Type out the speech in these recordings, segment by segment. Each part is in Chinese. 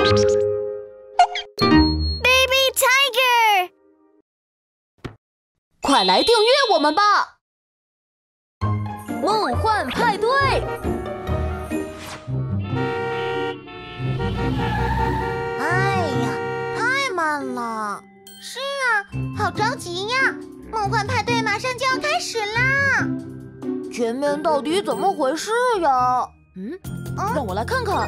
Baby Tiger， 快来订阅我们吧！梦幻派对。 哎呀，太慢了。是啊，好着急呀！梦幻派对马上就要开始啦！ 前面到底怎么回事呀？让我来看看。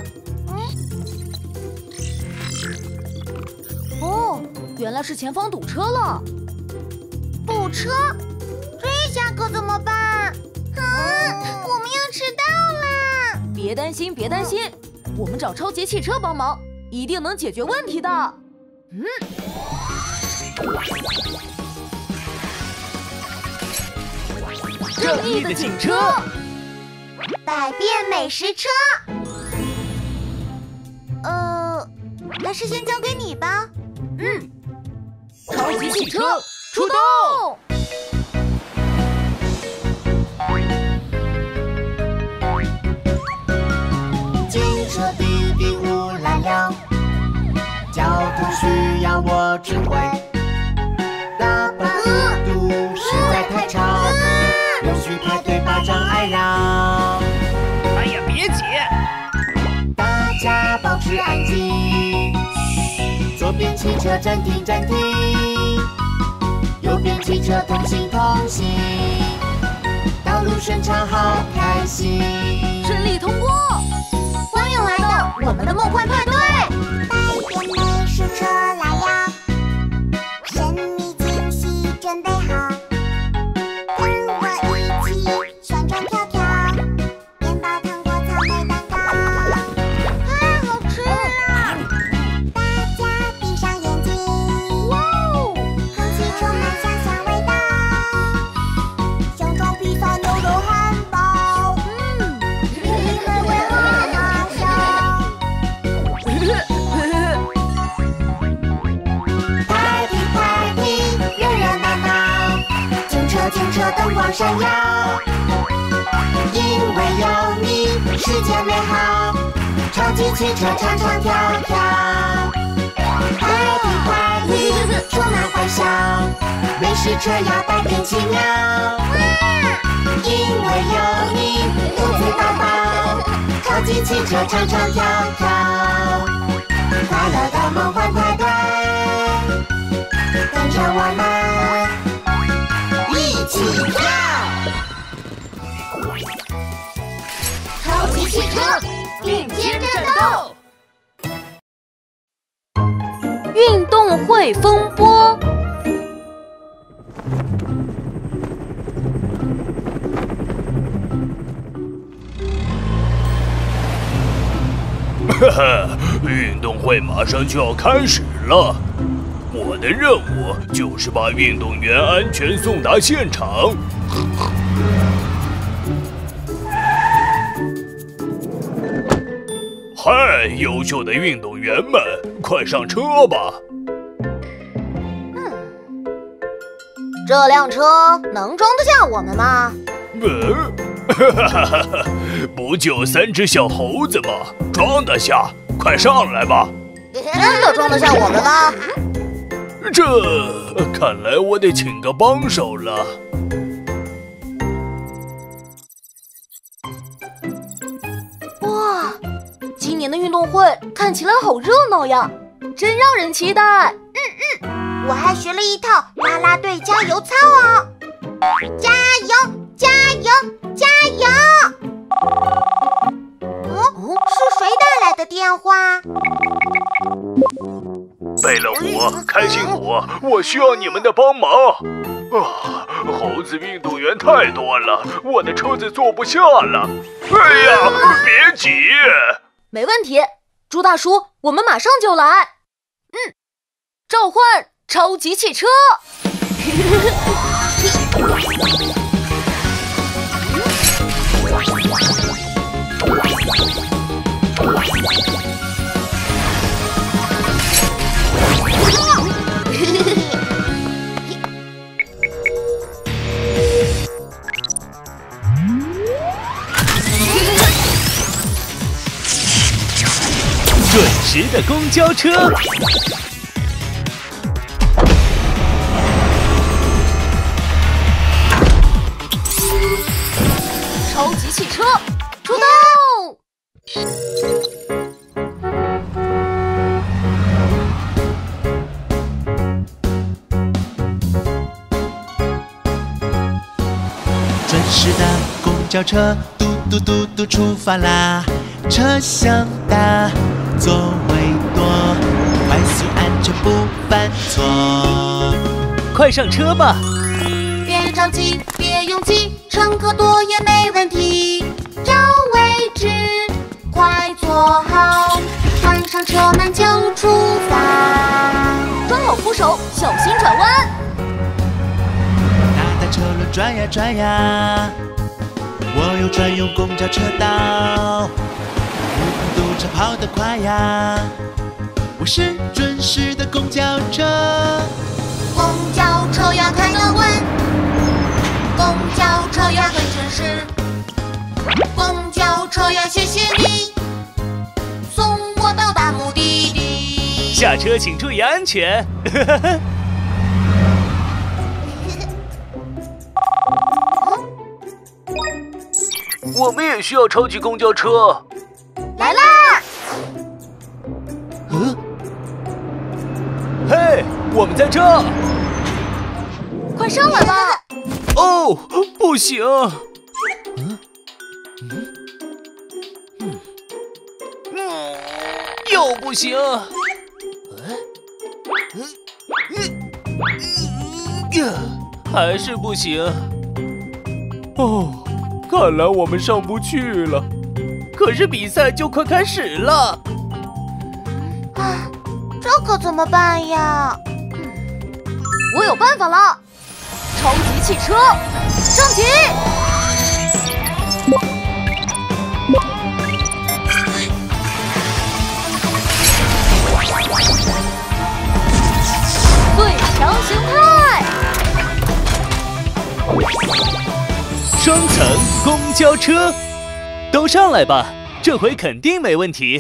哦，原来是前方堵车了。 堵车？这下可怎么办？我们要迟到啦！ 别担心，别担心，我们找超级汽车帮忙，一定能解决问题的。正义的警车， 百变美食车。还是先交给你吧。 超级汽车出动！ 警车滴滴呼啦亮，交通需要我指挥。大巴速度实在太长，有需排队把障碍让。 哎呀，别急！ 大家保持安静。左边汽车暂停暂停，右边汽车通行通行，道路顺畅好开心。 顺利通过！ 欢迎来到我们的梦幻派对。 百变美食车来了，神秘惊喜准备好，跟我一起旋转跳跳，面包、糖果、草莓蛋糕， 太好吃了！ 大家闭上眼睛， 哇哦， 空气充满香香味道，香肠、披萨、牛肉汉堡，你们会哈哈笑。 Party Party， 热热闹闹，警车灯光闪耀，因为有你，世界美好，超级汽车唱唱跳跳。Party Party， 充满欢笑，美食车摇摆变奇妙，因为有你，兔子宝宝，超级汽车唱唱跳跳，快乐的梦幻派对。跟着我们一起跳！ 超级汽车并肩战斗。 运动会风波。 哈哈，运动会马上就要开始了。我的任务就是把运动员安全送达现场。嗨，优秀的运动员们，快上车吧！ 这辆车能装得下我们吗？ 不就3只小猴子吗？装得下，快上来吧！ 真的装得下我们吗？ 这看来我得请个帮手了。 哇，今年的运动会看起来好热闹呀，真让人期待。 我还学了一套啦啦队加油操哦！加油，加油，加油！是谁打来的电话？ 贝乐虎、开心虎，我需要你们的帮忙。猴子运动员太多了，我的车子坐不下了。哎呀，别急。 没问题，猪大叔，我们马上就来。召唤超级汽车。 这时的公交车。 超级汽车出动！ 准时的公交车，嘟嘟嘟嘟出发啦！车厢大，座位多，快速安全不犯错。 快上车吧！ 别着急，别拥挤，乘客多也没问题。找位置，快坐好，关上车门就出发。 抓好扶手，小心转弯。 大车轮转呀转呀，我有专用公交车道，嘟嘟车跑得快呀，我是准时的公交车。 公交车要开得稳，公交车要很准时，公交车要谢谢你，送我到达目的地。 下车请注意安全。 我们也需要超级公交车。 来啦！ 嘿，我们在这！ 快上来吧！ 哦，不行！又不行！还是不行！哦，看来我们上不去了。可是比赛就快开始了。 啊，这可怎么办呀？ 我有办法了！超级汽车升级！最强形态！ 双层公交车，都上来吧，这回肯定没问题。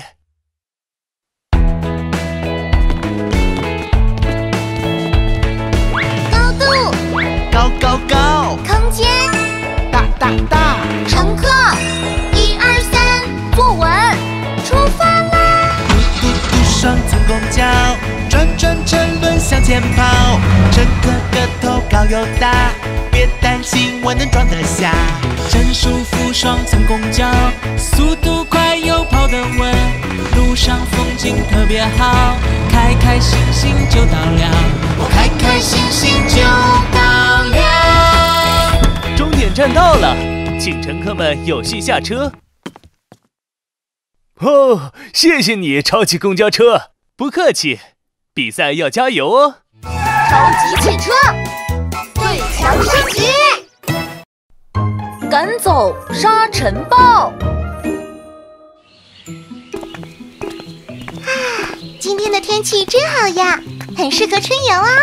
高度， 高高高， 空间， 大大大， 乘客，1、2、3， 坐稳， 出发啦！ 嘟嘟双层公交，转转车轮向前跑，乘客个头高又大，别担心，我能装得下。 真舒服，双层公交，速度快又跑得稳，路上风景特别好，开开心心就到了， 我开开心心就到了。 终点站到了，请乘客们有序下车。哦，谢谢你，超级公交车。不客气，比赛要加油哦。 超级汽车，最强升级！ 赶走沙尘暴！ 今天的天气真好呀，很适合春游啊！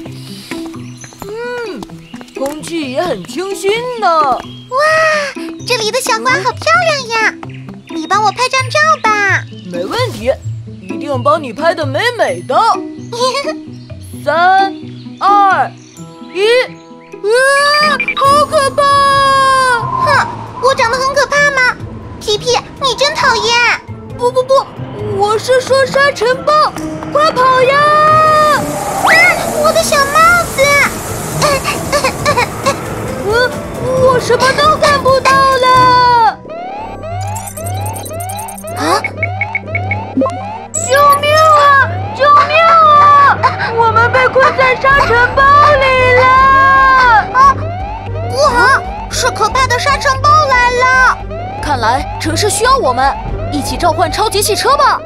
空气也很清新呢。 哇，这里的小花好漂亮呀！你帮我拍张照吧。 没问题，一定帮你拍得美美的。3、2、1，好可怕！ 哼，我长得很可怕吗？皮皮，你真讨厌！ 不，我是说沙尘暴，快跑呀！ 我的小帽子！ 我什么都看不到了！ 啊！ 救命啊！救命啊！我们被困在沙尘暴里了！ 不好，是可怕的沙尘暴来了！ 看来城市需要我们，一起召唤超级汽车吧！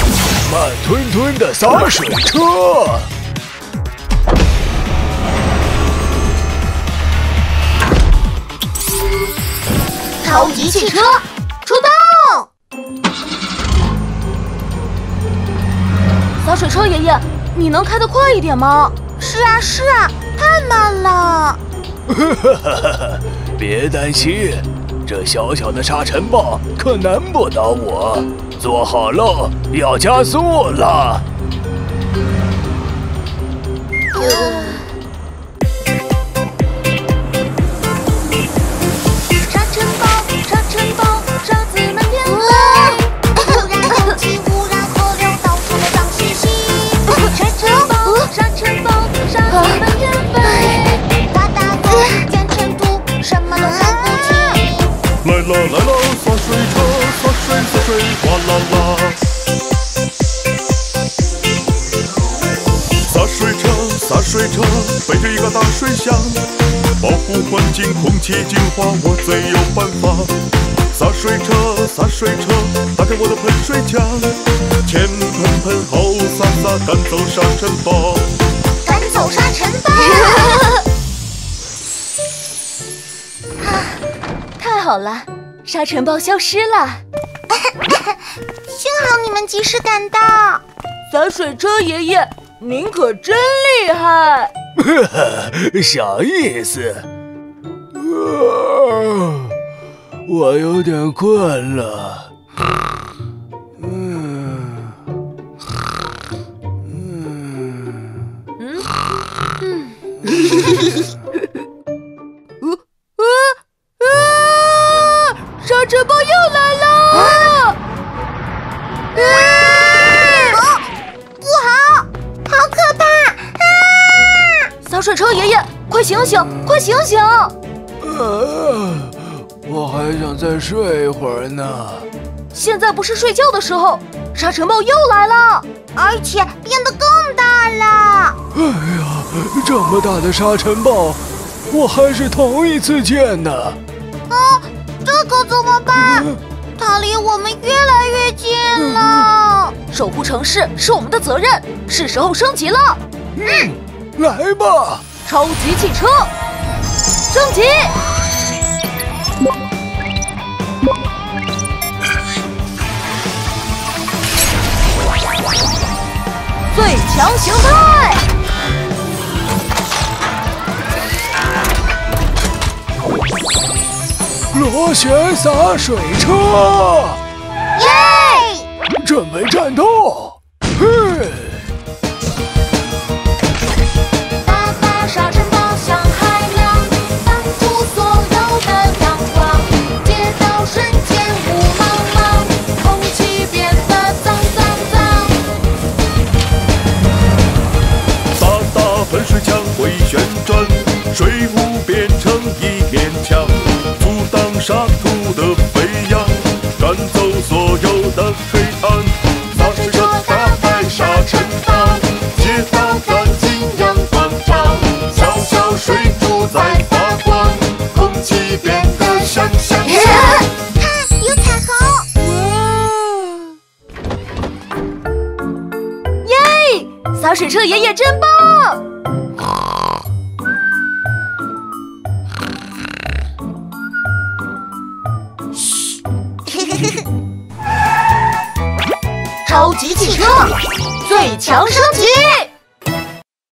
慢吞吞的洒水车。 超级汽车出动！洒水车爷爷，你能开得快一点吗？ 是啊，太慢了。 别担心，这小小的沙尘暴可难不倒我。坐好喽，要加速了。 沙尘暴，沙子满天飞。忽然空气，忽然河流，到处都脏兮兮。沙尘暴，沙子满天飞。刮大风，见尘土，什么都看不清。 来了，洒水车，洒水，哗啦啦。洒水车背着一个大水箱，保护环境，空气净化，我最有办法。洒水车，打开我的喷水枪，前喷，后洒，赶走沙尘暴， 赶走沙尘暴。 太好了，沙尘暴消失了。 幸好你们及时赶到。 洒水车爷爷，您可真厉害！ 小意思。我有点困了。 沙尘暴又来了！ 不好，好可怕！ 洒水车爷爷，快醒醒！ 我还想再睡一会儿呢。 现在不是睡觉的时候，沙尘暴又来了， 而且变得更大了。 哎呀，这么大的沙尘暴，我还是头一次见呢。 这可怎么办？它离我们越来越近了。 守护城市是我们的责任，是时候升级了。 来吧， 超级汽车升级！最强形态！ 螺旋洒水车， 耶！ 准备战斗！ 大沙尘暴像海浪，挡住所有的阳光，街道瞬间雾茫茫，空气变得脏。 大喷水枪会旋转，水雾变成一面墙，阻挡沙土的飞扬，赶走所有的黑暗。洒水车打败沙尘暴，街道干净阳光照，小水珠在发光，空气变得香。 看，有彩虹！ 耶！洒水车爷爷真棒！超级汽车最强升级！